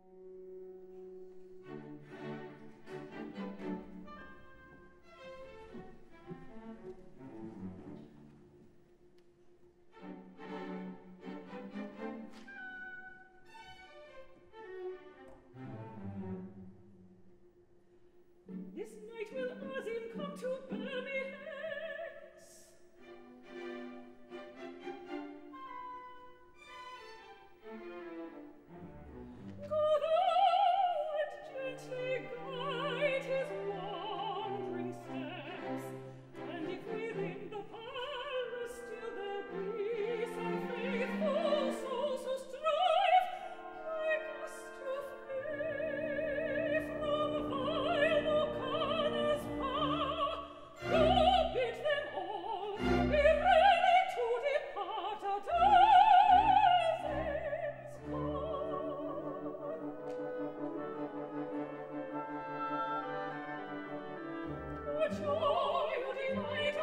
This night will Azim come to bear me hence. Go thou and gently guide his wandering steps, and if within the palace still there be some faithful souls who strive like us to flee from vile Mokanna's power, go bid them all be ready to depart at Azim's call. What joy, what delight